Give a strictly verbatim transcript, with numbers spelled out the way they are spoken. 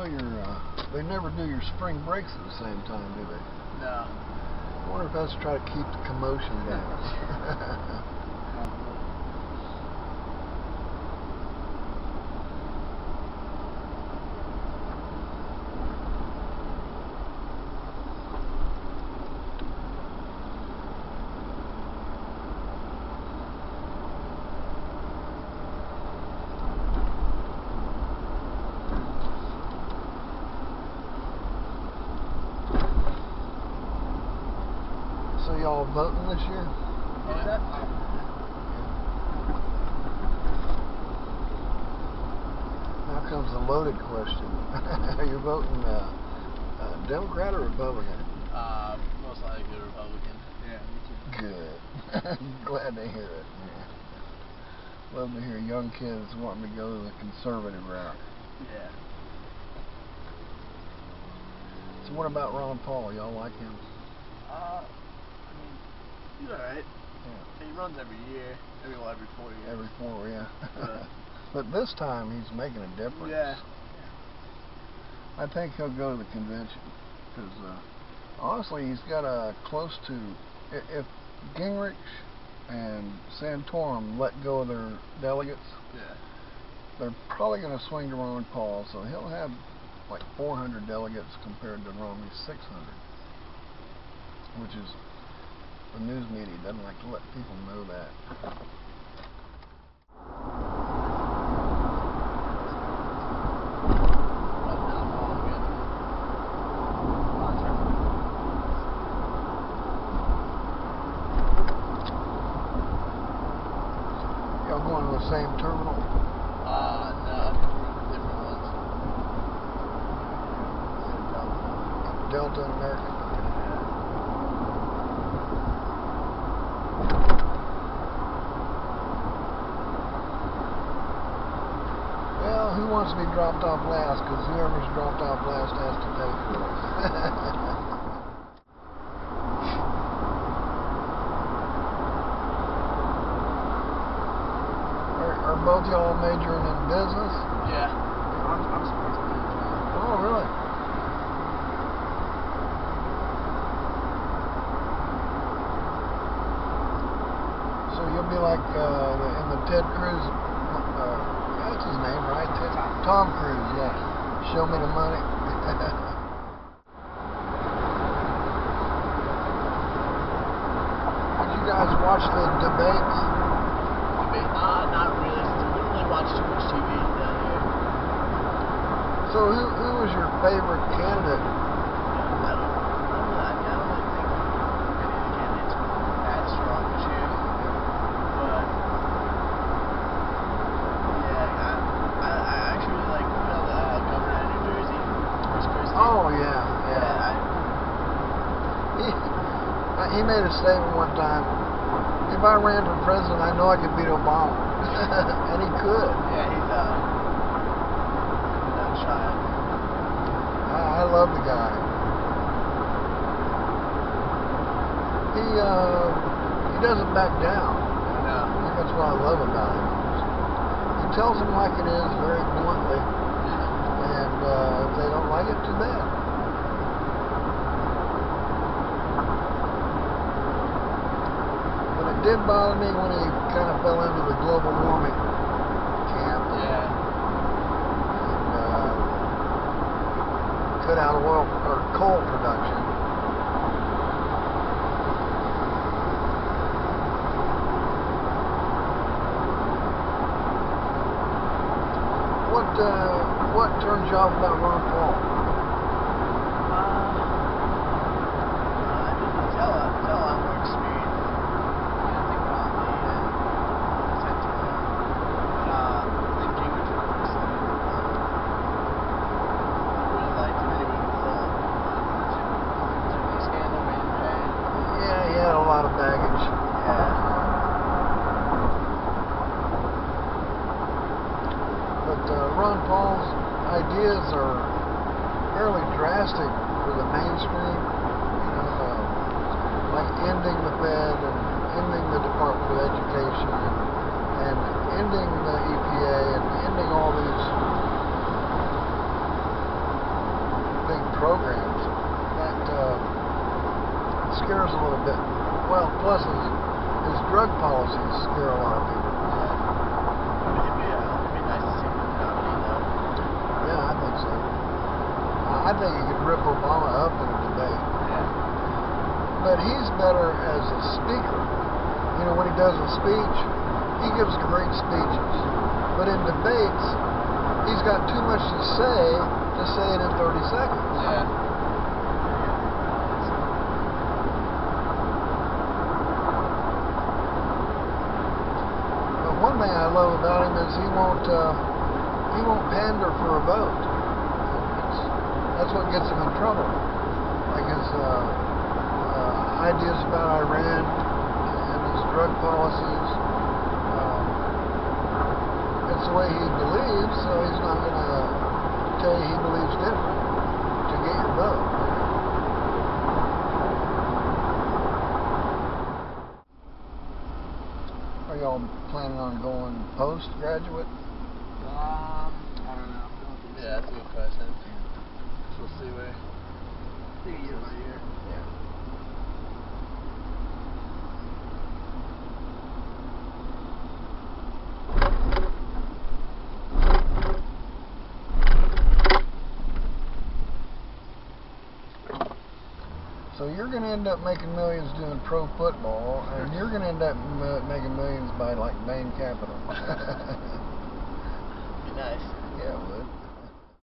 know your, uh, they never do your spring breaks at the same time, do they? No. I wonder if that's to try to keep the commotion down. So y'all voting this year? Yeah. Now comes the loaded question. Are you voting uh, uh, Democrat or Republican? Uh, most likely Republican. Yeah, me too. Good. Glad to hear it. Yeah. Love to hear young kids wanting to go the conservative route. Yeah. So what about Ron Paul? Y'all like him? Uh, He's alright. Yeah. He runs every year. Every well, every four years. Every four, yeah. Yeah. But this time he's making a difference. Yeah. I think he'll go to the convention because uh, honestly, he's got a close to. If Gingrich and Santorum let go of their delegates, yeah, they're probably going to swing to Ron Paul. So he'll have like four hundred delegates compared to Romney's six hundred, which is. The news media doesn't like to let people know that. Y'all going to the same terminal? Uh, no, different, different ones. Delta and American. Who wants to be dropped off last? Because whoever's dropped off last has to pay for it. are, are both y'all majoring in business? Yeah. I'm, I'm sports management. Oh, really? So you'll be like uh, the, in the Ted Cruz. Uh, That's his name, right? Tom Cruise, yeah. Show me the money. Did you guys watch the debates? Debate? Uh, not really. We don't really watch too much T V down here. So who, who was your favorite candidate? I don't, I don't, really, I mean, I don't really think any of the candidates were that strong this year. But Oh, yeah, yeah. He, he made a statement one time, if I ran for president, I know I could beat Obama. And he could. Yeah, he's uh, not shy. I, I love the guy. He, uh, he doesn't back down. No. That's what I love about him. He tells them like it is, very bluntly. And uh, if they don't like it, too bad. But it did bother me when he kind of fell into the global warming camp. Yeah. And uh, cut out oil or coal production. What uh, what turns you off about Ron Paul? Uh, I mean, you tell, uh, tell I'm more experienced than I think Romney and Santorum. But uh, I think Gingrich was pretty slick. I really liked him anyway with the whole Too many scandal man pay. Yeah, he had a lot of baggage. Yeah. But uh, Ron Paul's ideas are fairly drastic for the mainstream. You know, uh, like ending the Fed and ending the Department of Education and, and ending the E P A and ending all these programs, that uh, scares a little bit. Well, plus his, his drug policies scare a lot of people. Yeah. It'd be, uh, it'd be nice to see him nominee, though. Yeah, I think so. I think he could rip Obama up in a debate. Yeah. But he's better as a speaker. You know, when he does a speech, he gives great speeches. But in debates, he's got too much to say to say it in thirty seconds. Yeah. But one thing I love about him is he won't uh, he won't pander for a vote. It's, that's what gets him in trouble. Like his uh, uh, ideas about Iran and his drug policies. Um, it's the way he believes, so he's not going to tell you he believes different to get your vote. Are y'all planning on going postgraduate? Um, I don't know. Yeah, that's a good question. We'll see where. See year by year. Yeah. So you're going to end up making millions doing pro football, and you're going to end up m- making millions by like Bain Capital. Be nice. Yeah, it would.